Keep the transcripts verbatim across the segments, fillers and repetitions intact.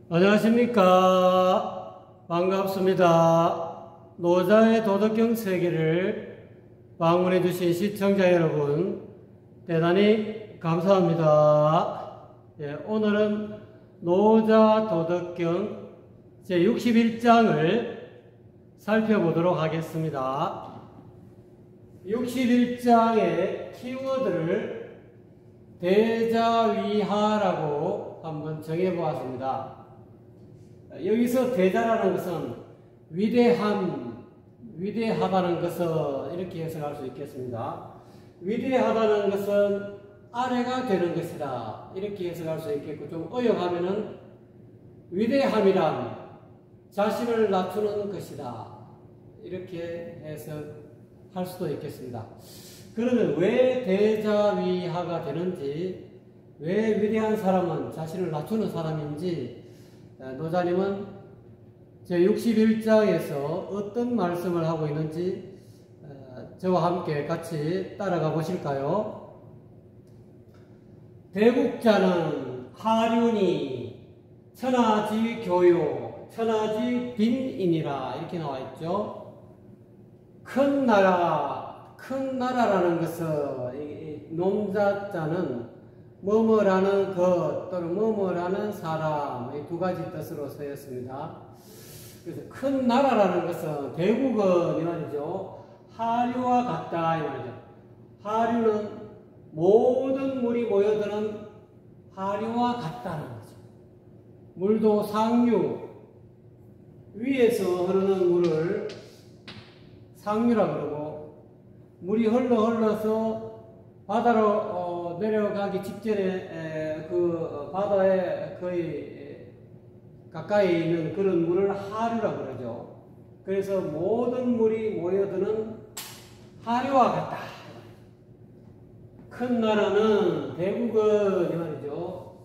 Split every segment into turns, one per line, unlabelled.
안녕하십니까. 반갑습니다. 노자의 도덕경 세계를 방문해 주신 시청자 여러분 대단히 감사합니다. 예, 오늘은 노자 도덕경 제육십일 장을 살펴보도록 하겠습니다. 육십일 장의 키워드를 대자위하라고 한번 정해보았습니다. 여기서 대자라는 것은 위대함, 위대하다는 것을 이렇게 해석할 수 있겠습니다. 위대하다는 것은 아래가 되는 것이다, 이렇게 해석할 수 있겠고, 좀 어역하면은 위대함이란 자신을 낮추는 것이다, 이렇게 해석할 수도 있겠습니다. 그러면 왜 대자위하가 되는지, 왜 위대한 사람은 자신을 낮추는 사람인지 노자님은 제육십일 장에서 어떤 말씀을 하고 있는지 저와 함께 같이 따라가 보실까요? 대국자는 하륜이 천하지 교요 천하지 빈인이라, 이렇게 나와 있죠. 큰 나라, 큰 나라라는 것은 농자자는 뭐뭐라는 것 또는 뭐뭐라는 사람, 이 두 가지 뜻으로 쓰였습니다. 그래서 큰 나라라는 것은 대국은 이 말이죠, 하류와 같다, 이 말이죠. 하류는 모든 물이 모여드는 하류와 같다는 거죠. 물도 상류, 위에서 흐르는 물을 상류라 그러고, 물이 흘러 흘러서 바다로 어, 내려가기 직전에 에, 그 바다에 거의 가까이 있는 그런 물을 하류라 그러죠. 그래서 모든 물이 모여드는 하류와 같다. 큰 나라는 대국은 이 말이죠.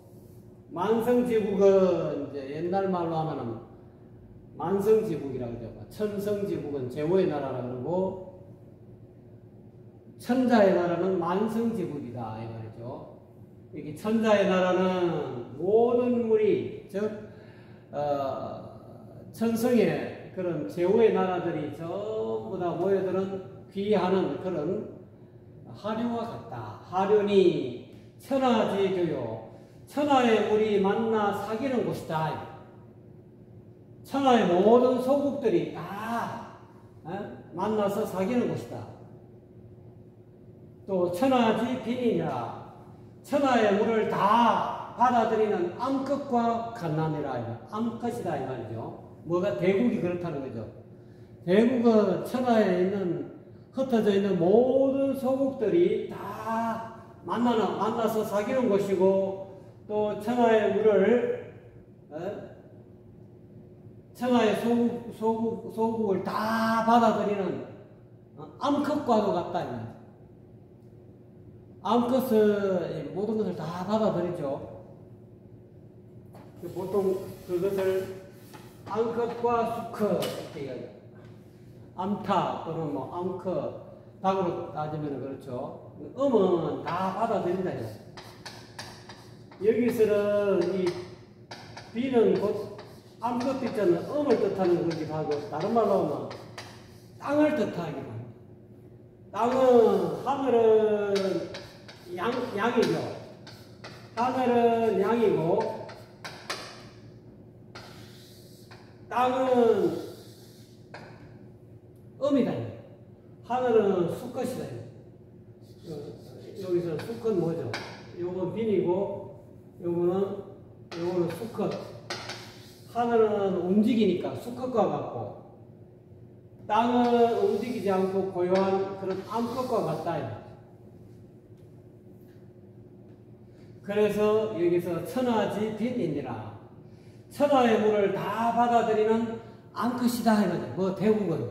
만성지국은 이제 옛날 말로 하면은 만성지국이라고 그러죠. 천성지국은 제후의 나라라 그러고, 천자의 나라는 만성지국이다, 이 말이죠. 여기 천자의 나라는 모든 물이, 즉 어, 천성의 그런 제후의 나라들이 전부 다 모여드는 귀하는 그런 하류와 같다. 하륜이 천하지교요, 천하의 물이 만나 사귀는 곳이다. 천하의 모든 소국들이 다 어? 만나서 사귀는 곳이다. 또 천하지 빈이니라, 천하의 물을 다 받아들이는 암컷과 갓난이라, 암컷이다 이 말이죠. 뭐가 대국이 그렇다는 거죠. 대국은 천하에 있는 흩어져 있는 모든 소국들이 다 만나나 만나서 사귀는 곳이고, 또 천하의 물을 어? 천하의 소국, 소국, 소국을 다 받아들이는 암컷과도 같다 이 말이죠. 암컷은 모든 것을 다 받아들이죠. 보통 그것을 암컷과 수컷 이렇게 얘기하죠. 암탉 또는 뭐 암컷, 닭으로 따지면 그렇죠. 음은 다 받아들인다. 여기서는 이 비는 곧 암컷 비자는 음을 뜻하는 거기도 하고, 다른 말로 하면 땅을 뜻하기도 합니다. 땅은, 하늘은 양, 양이죠. 하늘은 양이고, 땅은 음이다. 하늘은 수컷이다. 여기서 수컷 뭐죠? 요건 빈이고, 요거는, 요거는 수컷. 하늘은 움직이니까 수컷과 같고, 땅은 움직이지 않고 고요한 그런 암컷과 같다. 그래서 여기서 천하지 빈이니라, 천하의 물을 다 받아들이는 암컷이다 이거죠. 뭐 대국은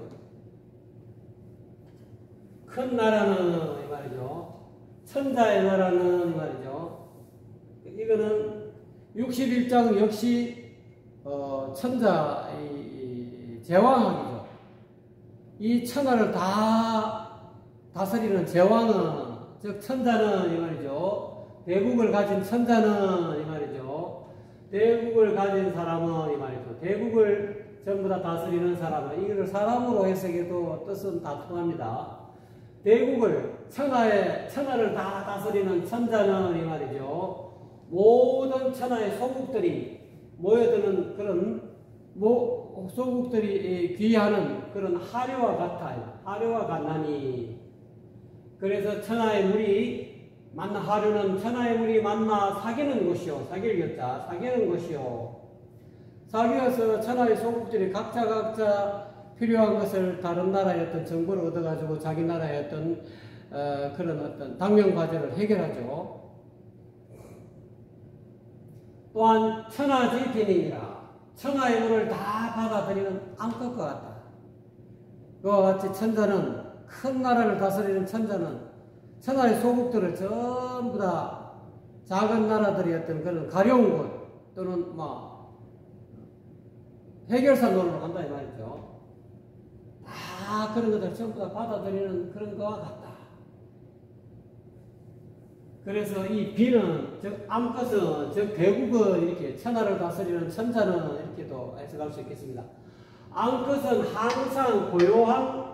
큰 나라는 이 말이죠. 천자의 나라는 이 말이죠. 이거는 육십일 장 역시 어, 천자 이, 이 제왕학이죠. 이 천하를 다 다스리는 제왕은, 즉 천자는 이 말이죠. 대국을 가진 천자는 이 말이죠. 대국을 가진 사람은 이 말이죠. 대국을 전부 다 다스리는 사람은 이걸 사람으로 해석해도 뜻은 다 통합니다. 대국을 천하에 천하를 다 다스리는 천자는 이 말이죠. 모든 천하의 소국들이 모여드는 그런 모, 소국들이 귀하는 그런 하류와 같아요. 하류와 같나니. 그래서 천하의 물이 만나 하류는 천하의 물이 만나 사귀는 곳이요. 사귈 것자 사귀는 곳이요. 사귀어서 천하의 소국들이 각자 각자 필요한 것을 다른 나라의 어떤 정보를 얻어가지고 자기 나라의 어떤 어, 그런 어떤 당면 과제를 해결하죠. 또한 천하지빈이니라. 천하의 물을 다 받아들이는 암컷과 같다. 그와 같이 천자는 큰 나라를 다스리는 천자는 천하의 소국들을 전부 다 작은 나라들이 어떤 그런 가려운 곳 또는 뭐 해결사 노릇을 한다 이 말이죠. 다 그런 것들 전부 다 받아들이는 그런 것과 같다. 그래서 이 비는, 즉, 암컷은, 즉, 대국은 이렇게 천하를 다스리는 천자는 이렇게도 해석할 수 있겠습니다. 암컷은 항상 고요한,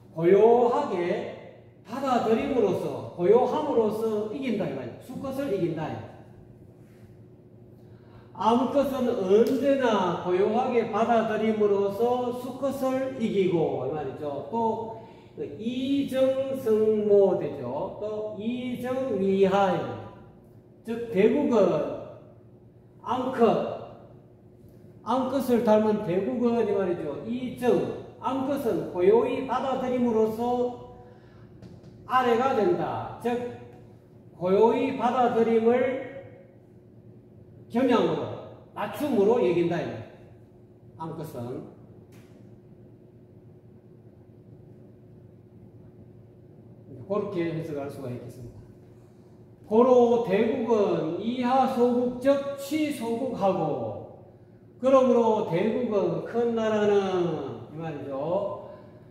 고요하게 받아들임으로써, 고요함으로써 이긴다, 이 말이에요. 수컷을 이긴다. 암컷은 언제나 고요하게 받아들임으로써 수컷을 이기고, 이 말이죠. 또, 이정승모 되죠. 또 이정위하, 즉 대국은 암컷, 암컷을 닮은 대국은 이 말이죠. 이정, 암컷은 고요히 받아들임으로써 아래가 된다. 즉 고요히 받아들임을 겸양으로, 낮춤으로 여긴다. 암컷은. 그렇게 해석할 수가 있겠습니다. 고로 대국은 이하 소국적 취소국하고, 그러므로 대국은 큰 나라는 이 말이죠.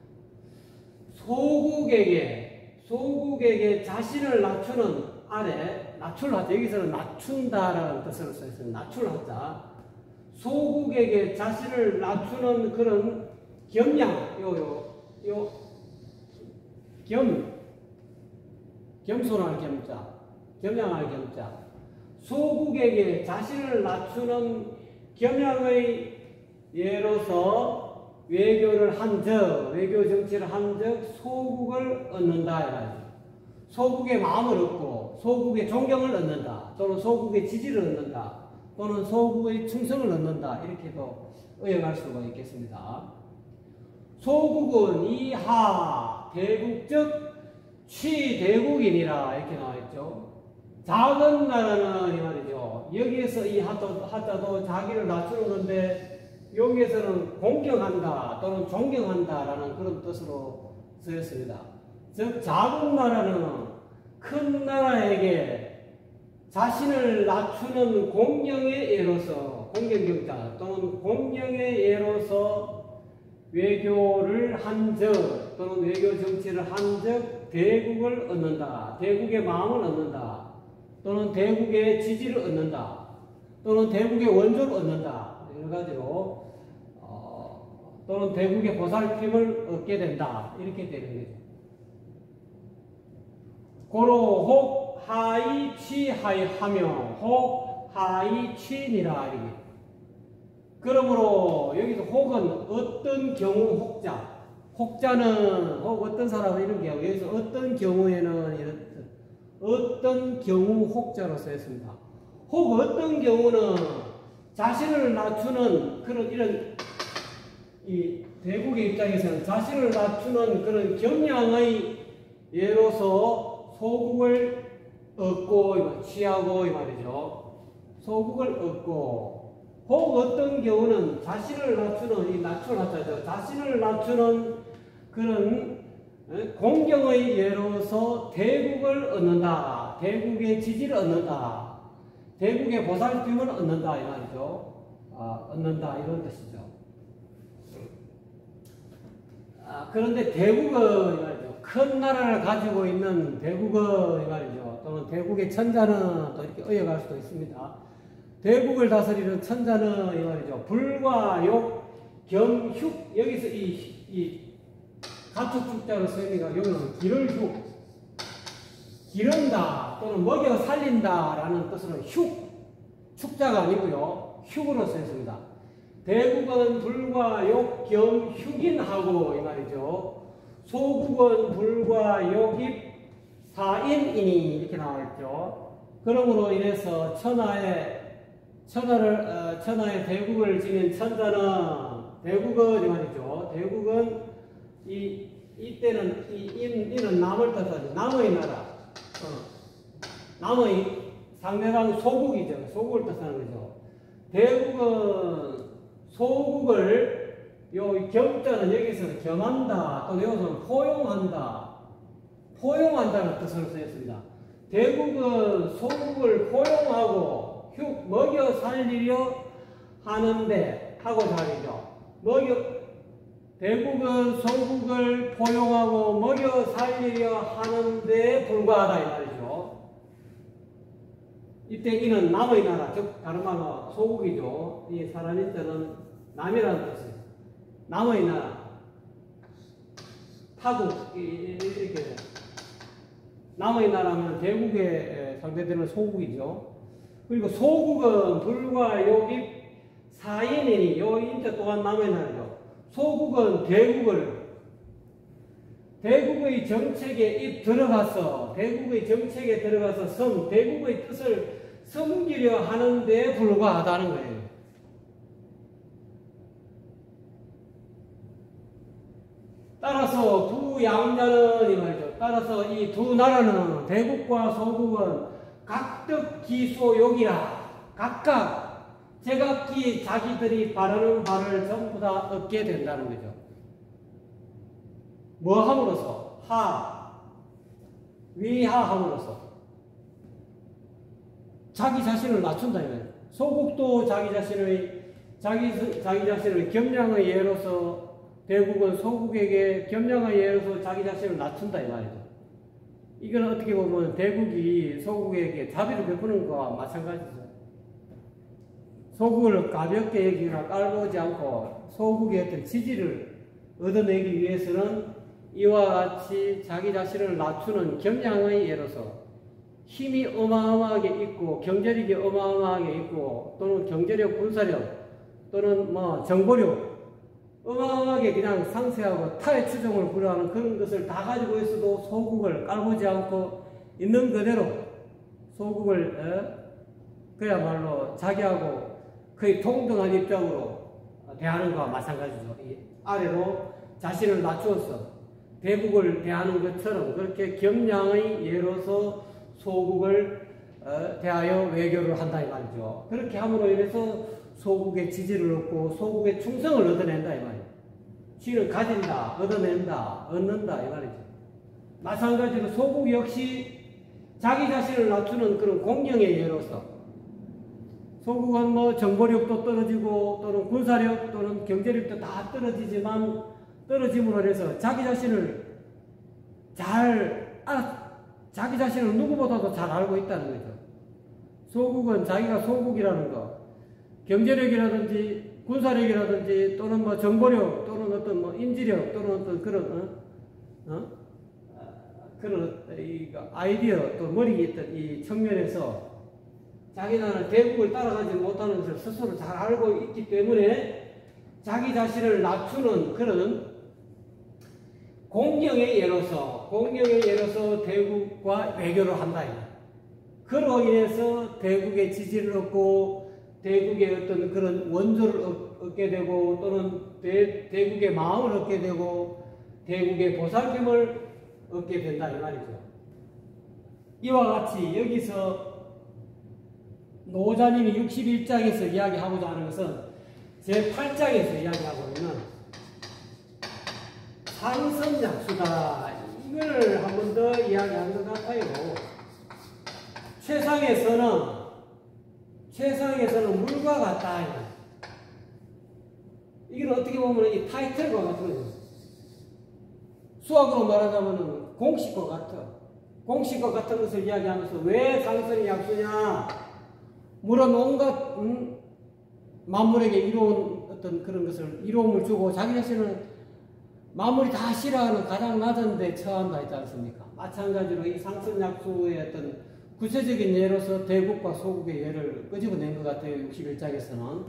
소국에게 소국에게 자신을 낮추는 아래 낮출하자. 여기서는 낮춘다라는 뜻으로 써있어요. 낮출하자. 소국에게 자신을 낮추는 그런 겸양, 요요 요 겸. 겸손할 겸자, 겸양할 겸자. 소국에게 자신을 낮추는 겸양의 예로서 외교를 한 적, 외교 정치를 한 적 소국을 얻는다. 소국의 마음을 얻고, 소국의 존경을 얻는다. 또는 소국의 지지를 얻는다. 또는 소국의 충성을 얻는다. 이렇게도 의역할 수가 있겠습니다. 소국은 이하 대국적 취대국이니라 이렇게 나와있죠. 작은 나라는 이 말이죠. 여기에서 이 하자도, 하자도 자기를 낮추는 건데 여기에서는 공경한다 또는 존경한다 라는 그런 뜻으로 쓰였습니다. 즉 작은 나라는 큰 나라에게 자신을 낮추는 공경의 예로서, 공경경자 또는 공경의 예로서 외교를 한 적 또는 외교 정치를 한 적 대국을 얻는다. 대국의 마음을 얻는다. 또는 대국의 지지를 얻는다. 또는 대국의 원조를 얻는다. 여러 가지로 어, 또는 대국의 보살핌을 얻게 된다. 이렇게 되는 거죠. 고로 혹 하이 취하이 하며 혹 하이 취니라. 이게. 그러므로 여기서 혹은 어떤 경우 혹자, 혹자는 혹 어떤 사람은 이런 경우, 여기서 어떤 경우에는 이런 뜻, 어떤 경우 혹자로 쓰였습니다. 혹 어떤 경우는 자신을 낮추는 그런 이런 이 대국의 입장에서는 자신을 낮추는 그런 겸양의 예로서 소국을 얻고 취하고 이 말이죠. 소국을 얻고, 혹 어떤 경우는 자신을 낮추는, 이 낮추라죠. 자신을 낮추는 그런 공경의 예로서 대국을 얻는다. 대국의 지지를 얻는다. 대국의 보살핌을 얻는다. 이 말이죠. 아, 얻는다. 이런 뜻이죠. 아, 그런데 대국은, 이 말이죠. 큰 나라를 가지고 있는 대국은, 이 말이죠. 또는 대국의 천자는 또 이렇게 의역할 수도 있습니다. 대국을 다스리는 천자는 이 말이죠. 불과 욕, 겸, 흉. 여기서 이, 이 가축 축자로 쓰니까 여기는 기를 흉. 기른다 또는 먹여 살린다 라는 뜻으로 흉. 축자가 아니고요. 흉으로 쓰였습니다. 대국은 불과 욕, 겸, 흉인하고 이 말이죠. 소국은 불과 욕입, 사인이니 이렇게 나와있죠. 그러므로 인해서 천하의 천하를 어, 천하의 대국을 지닌 천자는 대국은 이 말이죠. 대국은 이 이때는 이 인, 이는 남을 뜻하죠. 남의 나라. 어, 남의 상대방 소국이죠. 소국을 뜻하는 거죠. 대국은 소국을 요 겸자는 여기서 겸한다 또는 여기서는 포용한다. 포용한다는 뜻으로 쓰였습니다. 대국은 소국을 포용하고 흉 먹여 살리려 하는데 하고 자리죠. 먹여 대국은 소국을 포용하고 먹여 살리려 하는데 불과하다 이 말이죠. 이때 이는 남의 나라, 즉 다른 말로 소국이죠. 이 사라니자는 남이라는 뜻이에요. 남의 나라, 타국 이렇게 남의 나라면 대국에 상대되는 소국이죠. 그리고 소국은 불과 욕입 사인이니 요 인자 또한 남의 나라죠. 소국은 대국을 대국의 정책에 입 들어가서 대국의 정책에 들어가서 섬 대국의 뜻을 섬기려 하는데 불과하다는 거예요. 따라서 두 양자는 이 말이죠. 따라서 이 두 나라는 대국과 소국은 각득 기소욕이라 각각 제각기 자기들이 바라는 바를 전부 다 얻게 된다는 거죠. 뭐 함으로써? 하 위하함으로써 자기 자신을 낮춘다 이거예요. 소국도 자기 자신의 자기 자기 자신을 겸양의 예로서 대국은 소국에게 겸양의 예로서 자기 자신을 낮춘다 이 말이죠. 이건 어떻게 보면 대국이 소국에게 자비를 베푸는 것과 마찬가지죠. 소국을 가볍게 여기거나 깔보지 않고 소국의 어떤 지지를 얻어내기 위해서는 이와 같이 자기 자신을 낮추는 겸양의 예로서 힘이 어마어마하게 있고 경제력이 어마어마하게 있고 또는 경제력, 군사력 또는 뭐 정보력 어마어마하게 그냥 상세하고 타의 추종을 불허하는 그런 것을 다 가지고 있어도 소국을 깔보지 않고 있는 그대로 소국을 어? 그야말로 자기하고 거의 동등한 입장으로 대하는 것과 마찬가지죠. 이 아래로 자신을 낮추어서 대국을 대하는 것처럼 그렇게 겸양의 예로서 소국을 어, 대하여 외교를 한다 이 말이죠. 그렇게 함으로 인해서 소국의 지지를 얻고 소국의 충성을 얻어낸다 이 말이에요. 지를 가진다, 얻어낸다, 얻는다 이 말이죠. 마찬가지로 소국 역시 자기 자신을 낮추는 그런 공경의 예로서 소국은 뭐 정보력도 떨어지고 또는 군사력 또는 경제력도 다 떨어지지만 떨어짐으로 해서 자기 자신을 잘 알아, 자기 자신을 누구보다도 잘 알고 있다는 거죠. 소국은 자기가 소국이라는 거 경제력이라든지 군사력이라든지 또는 뭐 정보력 또는 어떤 뭐 인지력 또는 어떤 그런 어? 어? 그런 이 아이디어 또 머리에 있던 이 측면에서 자기는 대국을 따라가지 못하는 것을 스스로 잘 알고 있기 때문에 자기 자신을 낮추는 그런 공경의 예로서 공경의 예로서 대국과 외교를 한다. 그로 인해서 대국의 지지를 얻고 대국의 어떤 그런 원조를 얻게 되고 또는 대, 대국의 마음을 얻게 되고 대국의 보살핌을 얻게 된다 이 말이죠. 이와 같이 여기서 노자님이 육십일 장에서 이야기하고자 하는 것은 제팔 장에서 이야기하고 있는 상선약수다. 이걸 한 번 더 이야기하는 것 같아요. 최상에서는 최상에서는 물과 같다. 이건 어떻게 보면 이 타이틀과 같은 거죠. 수학으로 말하자면 공식과 같아. 공식과 같은 것을 이야기하면서 왜 상선이 약수냐? 물은 온갖 음, 만물에게 이로운 어떤 그런 것을 이로움을 주고 자기 자신을 만물이 다 싫어하는 가장 낮은 데 처한다 했지 않습니까? 마찬가지로 이 상선약수의 어떤 구체적인 예로서 대국과 소국의 예를 끄집어낸 것 같아요. 육십일 장에서는.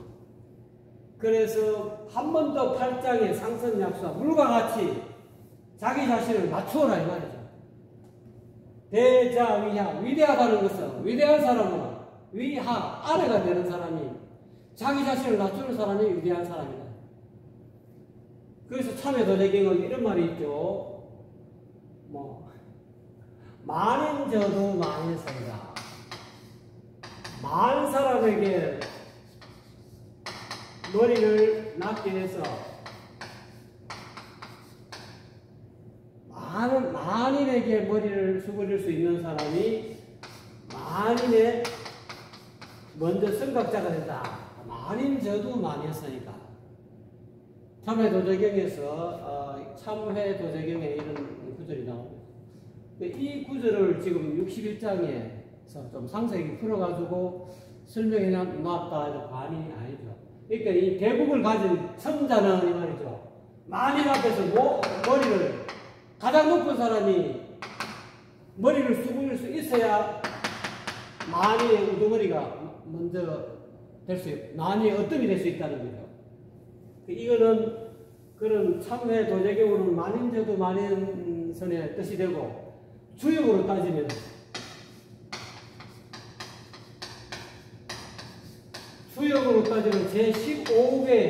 그래서 한 번 더 팔 장의 상선약수와 물과 같이 자기 자신을 낮추어라 이 말이죠. 대자 위하, 위대하다는 것은 위대한 사람은 위하, 아래가 되는 사람이 자기 자신을 낮추는 사람이 위대한 사람이다. 그래서 참회 도재경은 이런 말이 있죠. 뭐 만인저도 만인성이다. 많은 사람에게 머리를 낮게 해서 많은, 만인에게 머리를 숙여줄 수 있는 사람이 만인의 먼저 선각자가 된다. 만인저도 만인성이다. 참회 도재경에서 어, 참회 도재경에 이런 구절이 나옵니다. 이 구절을 지금 육십일 장에서 좀 상세히 풀어가지고 설명해 놨다 해도 과언이 아니죠. 그러니까 이 대국을 가진 천자는 이 말이죠. 만인 앞에서 모, 머리를 가장 높은 사람이 머리를 숙일 수 있어야 만인의 우두머리가 먼저 될 수 있고 만인의 어뜸이 될 수 있다는 거죠. 이거는 그런 참회 도재경으로는 만인저도 만인선의 뜻이 되고 주역으로 따지면 주역으로 따지면 제십오 개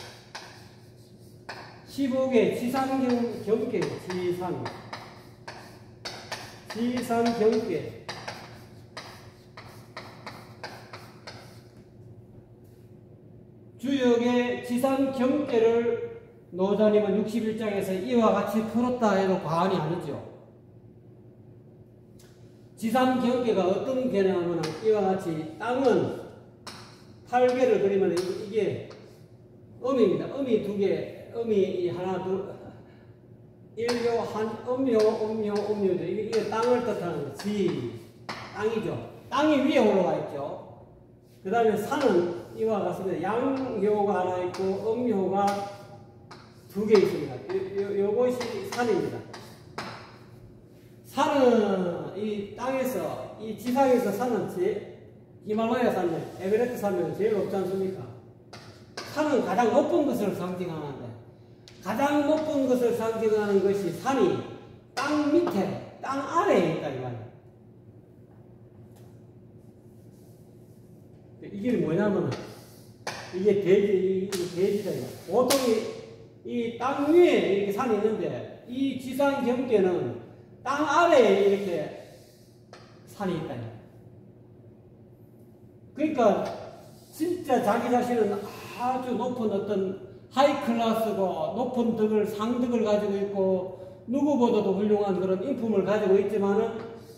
십오 개 지산경계 지산 지산경계 주역의 지산경계를 노자님은 육십일 장에서 이와 같이 풀었다 해도 과언이 아니죠. 지산경계가 어떤 개냐면 이와 같이 땅은 팔 개를 그리면 이게 음입니다. 음이 두 개, 음이 하나, 둘, 일묘, 한, 음묘, 음묘, 음묘죠. 이게, 이게 땅을 뜻하는 지, 땅이죠. 땅이 위에 올라와 있죠. 그 다음에 산은 이와 같습니다. 양효가 하나 있고 음효가 두 개 있습니다. 요, 요, 요것이 산입니다. 산은 이 땅에서, 이 지상에서 산은 제, 히말라야 산맥, 에베레스트 산맥은 제일 높지 않습니까? 산은 가장 높은 것을 상징하는데, 가장 높은 것을 상징하는 것이 산이 땅 밑에, 땅 아래에 있다, 이 말이에요. 이게 뭐냐면, 이게 대지, 이게 대지다, 이거. 보통 이 땅 위에 이렇게 산이 있는데, 이 지상 경계는 땅 아래에 이렇게 산이 있다. 그러니까 진짜 자기 자신은 아주 높은 어떤 하이 클래스고 높은 덕을 상덕을 가지고 있고 누구보다도 훌륭한 그런 인품을 가지고 있지만은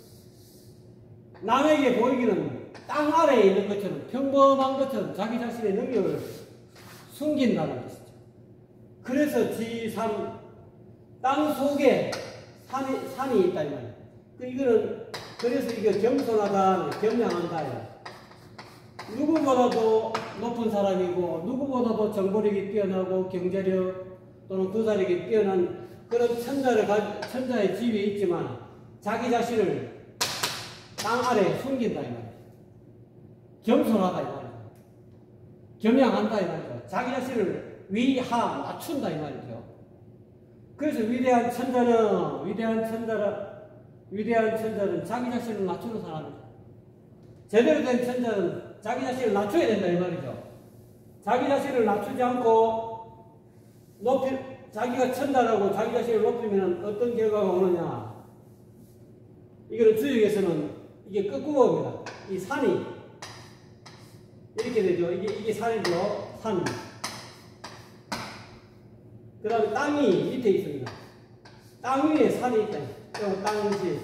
남에게 보이기는 땅 아래에 있는 것처럼 평범한 것처럼 자기 자신의 능력을 숨긴다는 것이죠. 그래서 지산 땅 속에 산이, 산이 있다 이 말이에요. 그 이거는 그래서 이게 겸손하다, 겸양한다. 누구보다도 높은 사람이고 누구보다도 정보력이 뛰어나고 경제력 또는 도사력이 뛰어난 그런 천자를 가, 천자의 지위에 있지만 자기 자신을 땅 아래에 숨긴다 이 말이에요. 겸손하다 이 말이에요. 겸양한다 이 말이죠. 자기 자신을 위하 낮춘다 이 말이죠. 그래서 위대한 천자는 위대한 천자라 위대한 천자는 자기 자신을 낮추는 사람이죠. 제대로 된 천자는 자기 자신을 낮춰야 된다 이 말이죠. 자기 자신을 낮추지 않고 높이 자기가 천자라고 자기 자신을 높이면 어떤 결과가 오느냐. 이거는 주역에서는 이게 거꾸로입니다. 이 산이 이렇게 되죠. 이게 이게 산이죠. 산. 그 다음에 땅이 밑에 있습니다. 땅 위에 산이 있다. 이 땅지.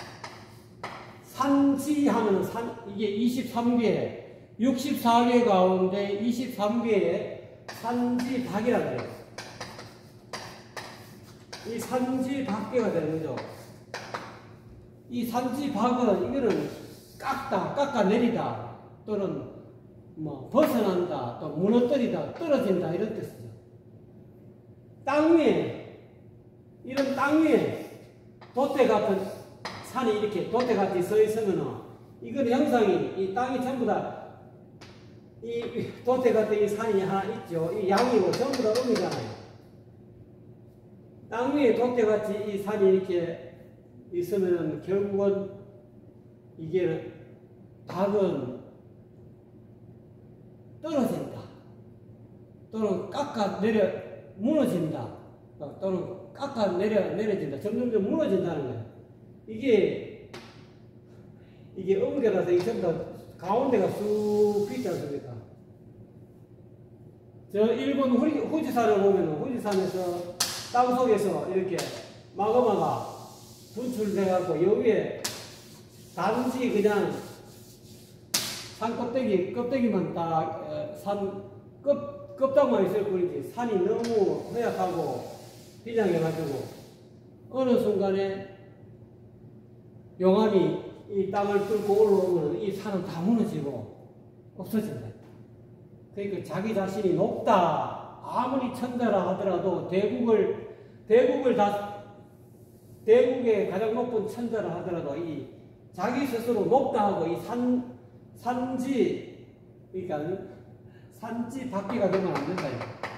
산지 하면 산, 이게 이십삼 개, 육십사 개 가운데 이십삼 개의 산지박이라고 해요. 이 산지박계가 되는 거죠. 이 산지박은 이거는 깎다, 깎아내리다 또는 뭐 벗어난다, 또 무너뜨리다, 떨어진다 이런 뜻이죠. 땅 위에, 이런 땅 위에 돛대 같은 산이 이렇게 돛대 같이 서 있으면은 이건 형상이, 이 땅이 전부 다 이 돛대 같은 이 산이 하나 있죠. 이 양이고 전부 다 음이잖아요. 땅 위에 돛대 같이 이 산이 이렇게 있으면 결국은 이게 닭은 떨어진다. 또는 깎아 내려 무너진다. 또는 깎아 내려 내려진다. 점점점 무너진다는 거예요. 이게 이게 음계라서 이 전부 다 가운데가 쑥 있지 않습니까? 저 일본 후지산을 보면 후지산에서 땅속에서 이렇게 마그마가 분출돼갖고 여기에 단지 그냥 산 껍데기, 껍데기만 딱, 산 껍, 껍닥만 있을 뿐이지 산이 너무 허약하고 비장해가지고 어느 순간에 용암이 이 땅을 뚫고 올라오면 이 산은 다 무너지고 없어진다. 그러니까 자기 자신이 높다. 아무리 천자라 하더라도 대국을, 대국을 다, 대국의 가장 높은 천자라 하더라도 이 자기 스스로 높다 하고 이 산, 산지, 그러니까 산지 밖에가 되면 안 된다.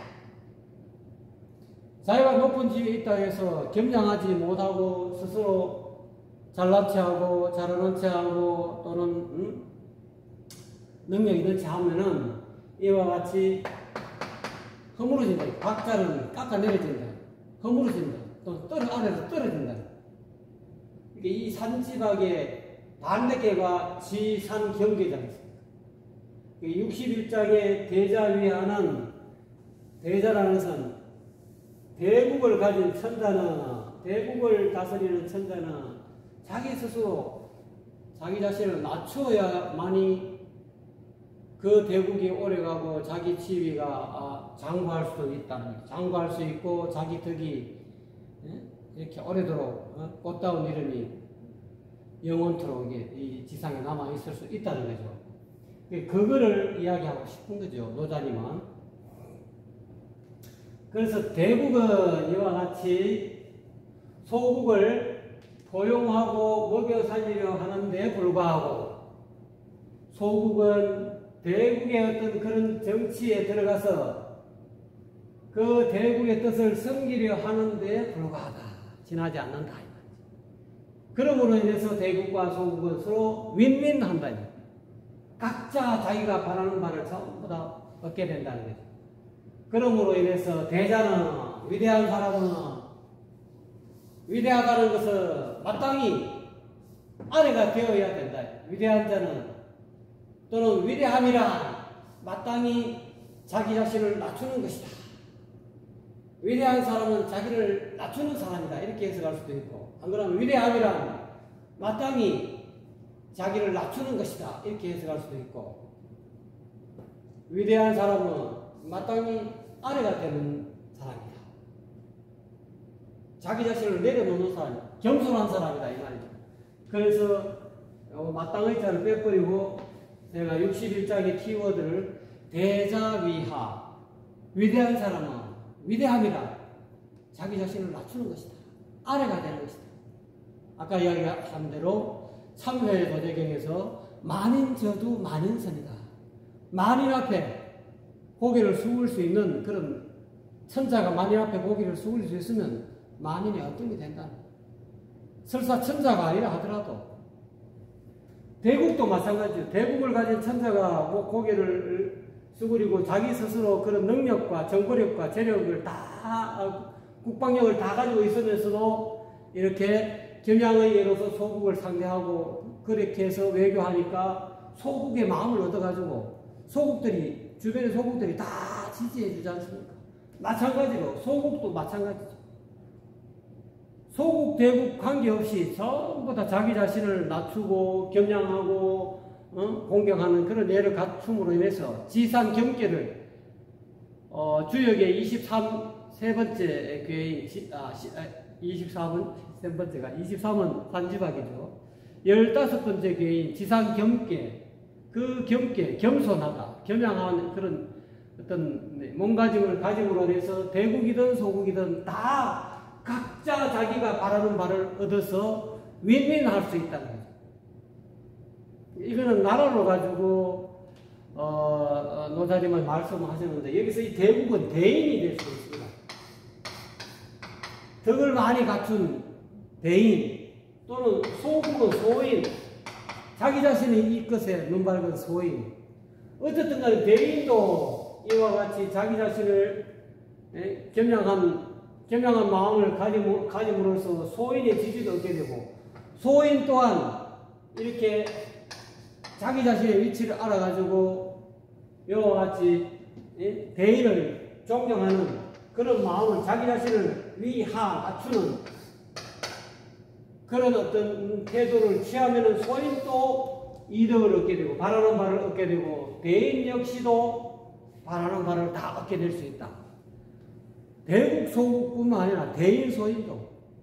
자기가 높은 집에 있다 해서 겸양하지 못하고 스스로 잘난 체하고 잘하는 체하고 또는 음? 능력 있는 체 하면은 이와 같이 허물어진다. 박자는 깎아내려진다. 허물어진다. 또 떨어 아래로 떨어진다. 그러니까 이 산지박의 반대계가 지산경계장이 있습니다. 육십일 장의 대자위하는 대자라는 선, 대국을 가진 천자는, 대국을 다스리는 천자는 자기 스스로 자기 자신을 낮추어야만이 그 대국이 오래가고 자기 지위가 장구할 수도 있다는 거예요. 장구할 수 있고 자기 덕이 이렇게 오래도록 꽃다운 이름이 영원토록 이 지상에 남아 있을 수 있다는 거죠. 그거를 이야기하고 싶은 거죠, 노자님은. 그래서 대국은 이와 같이 소국을 포용하고 먹여 살리려 하는데 불구하고 소국은 대국의 어떤 그런 정치에 들어가서 그 대국의 뜻을 섬기려 하는데 불과하다. 지나지 않는다. 그러므로 인해서 대국과 소국은 서로 윈윈한다. 각자 자기가 바라는 바를 전부 다 얻게 된다는 거죠. 그러므로 인해서 대자는, 위대한 사람은 위대하다는 것은 마땅히 아래가 되어야 된다. 위대한 자는 또는 위대함이란 마땅히 자기 자신을 낮추는 것이다. 위대한 사람은 자기를 낮추는 사람이다. 이렇게 해석할 수도 있고, 안 그러면 위대함이란 마땅히 자기를 낮추는 것이다. 이렇게 해석할 수도 있고, 위대한 사람은 마땅히 아래가 되는 사람이다. 자기 자신을 내려놓는 사람, 겸손한 사람이다. 이 말이죠. 그래서 마땅의 자를 빼버리고 제가 육십일 장의 키워드를 대자위하, 위대한 사람은 위대함이라 자기 자신을 낮추는 것이다. 아래가 되는 것이다. 아까 이야기한 대로 참회 도제경에서 만인저도 만인선이다. 만인 앞에 고개를 숙일 수 있는 그런 천자가 만인 앞에 고개를 숙일 수 있으면 만인이 어떤 게 된다. 설사 천자가 아니라 하더라도 대국도 마찬가지죠. 대국을 가진 천자가 뭐 고개를 수그리고 자기 스스로 그런 능력과 정보력과 재력을 다, 국방력을 다 가지고 있으면서도 이렇게 겸양의 예로서 소국을 상대하고 그렇게 해서 외교하니까 소국의 마음을 얻어가지고 소국들이, 주변의 소국들이 다 지지해 주지 않습니까? 마찬가지로 소국도 마찬가지죠. 소국, 대국 관계없이 전부 다 자기 자신을 낮추고 겸양하고 어? 공경하는 그런 예를 갖춤으로 인해서 지산 경계를 어, 주역의 이십삼 세 번째 괴인 아, 이십사 번 세 번째가 이십삼은 산지박이죠. 열다섯 번째 괴인 지산 경계, 그 경계 겸손하다. 겸양한 그런 어떤 몸가짐을 가짐으로 해서 대국이든 소국이든 다 각자 자기가 바라는 바를 얻어서 윈윈할 수 있다는 거죠. 이거는 나라로 가지고 어, 어, 노자님은 말씀하셨는데 여기서 이 대국은 대인이 될 수 있습니다. 덕을 많이 갖춘 대인 또는 소국은 소인, 자기 자신이 이 것에 눈 밝은 소인. 어쨌든 간에 대인도 이와 같이 자기 자신을 에, 겸양한, 겸양한 마음을 가짐, 가짐으로써 소인의 지지도 얻게 되고, 소인 또한 이렇게 자기 자신의 위치를 알아가지고 이와 같이 에, 대인을 존경하는 그런 마음을 자기 자신을 위하, 낮추는 그런 어떤 태도를 취하면은 소인도 이득을 얻게 되고, 바라는 바를 얻게 되고, 대인 역시도 바라는 바를 다 얻게 될 수 있다. 대국 소국뿐만 아니라 대인 소인도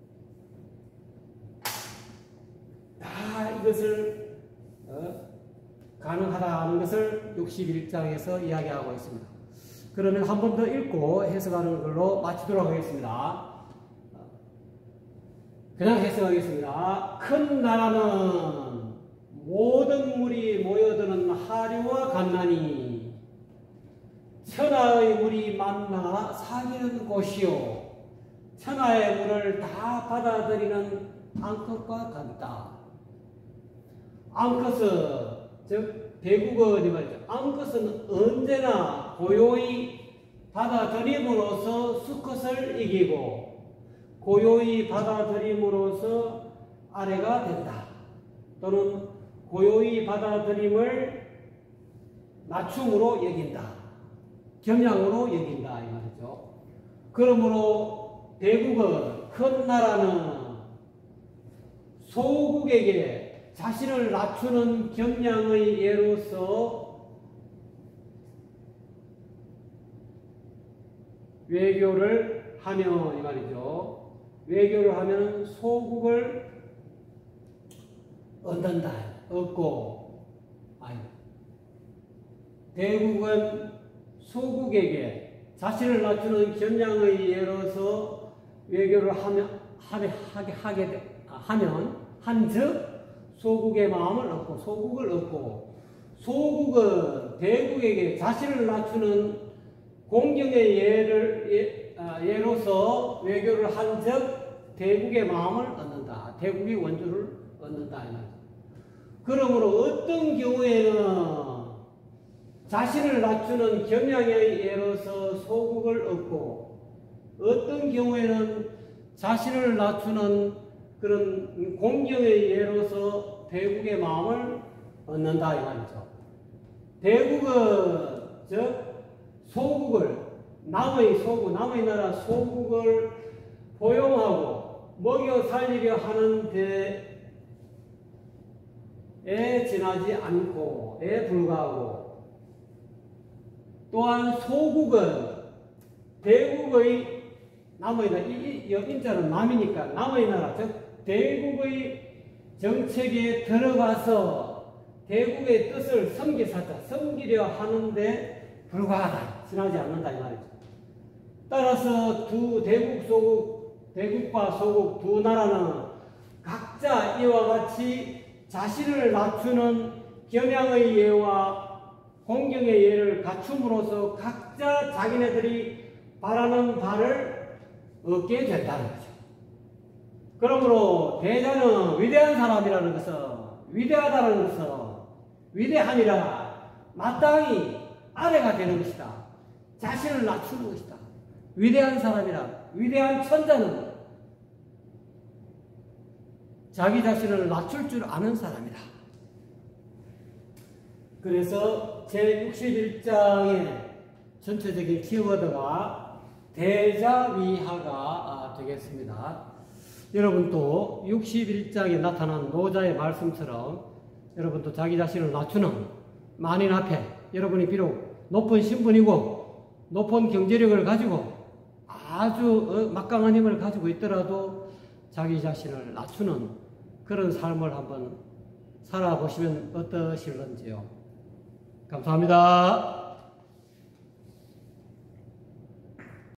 다 이것을 어, 가능하다는 것을 육십일 장에서 이야기하고 있습니다. 그러면 한 번 더 읽고 해석하는 걸로 마치도록 하겠습니다. 그냥 해석하겠습니다. 큰 나라는 모든 물이 모여드는 하류와 같나니 천하의 물이 만나 사귀는 곳이요 천하의 물을 다 받아들이는 앙컷과 같다. 앙컷은 즉 대국어니 말이죠. 앙컷은 언제나 고요히 받아들임으로써 수컷을 이기고 고요히 받아들임으로써 아래가 된다. 또는 고요히 받아들임을 낮춤으로 여긴다. 겸양으로 여긴다. 이 말이죠. 그러므로 대국은 큰 나라는 소국에게 자신을 낮추는 겸양의 예로서 외교를 하면 이 말이죠. 외교를 하면 소국을 얻는다. 얻고 아니 대국은 소국에게 자신을 낮추는 겸양의 예로서 외교를 하면 하게 하게 하게 하면 한즉 소국의 마음을 얻고 소국을 얻고 소국은 대국에게 자신을 낮추는 공경의 예를 예, 아, 예로서 외교를 한즉 대국의 마음을 얻는다. 대국의 원주를 얻는다. 그러므로 어떤 경우에는 자신을 낮추는 겸양의 예로서 소국을 얻고 어떤 경우에는 자신을 낮추는 그런 공경의 예로서 대국의 마음을 얻는다 이 말이죠. 대국은 즉 소국을 남의 소국, 남의 나라 소국을 포용하고 먹여 살리려 하는 데에 지나지 않고 에 불과하고 또한 소국은 대국의 남의 나라, 이, 이 인자는 남이니까 남의 나라, 즉 대국의 정책에 들어가서 대국의 뜻을 섬기사자, 섬기려 하는데 불과하다, 지나지 않는다 이 말이죠. 따라서 두 대국, 소국, 대국과 소국 두 나라는 각자 이와 같이 자신을 낮추는 겸양의 예와 공경의 예를 갖춤으로써 각자 자기네들이 바라는 바를 얻게 된다는 거죠. 그러므로 대자는 위대한 사람이라는 것은 위대하다는 것은 위대함이라 마땅히 아래가 되는 것이다. 자신을 낮추는 것이다. 위대한 사람이라 위대한 천자는 자기 자신을 낮출 줄 아는 사람이다. 그래서 제육십일 장의 전체적인 키워드가 대자위하가 되겠습니다. 여러분 또 육십일 장에 나타난 노자의 말씀처럼 여러분도 자기 자신을 낮추는 만인 앞에 여러분이 비록 높은 신분이고 높은 경제력을 가지고 아주 막강한 힘을 가지고 있더라도 자기 자신을 낮추는 그런 삶을 한번 살아보시면 어떠실런지요. 감사합니다.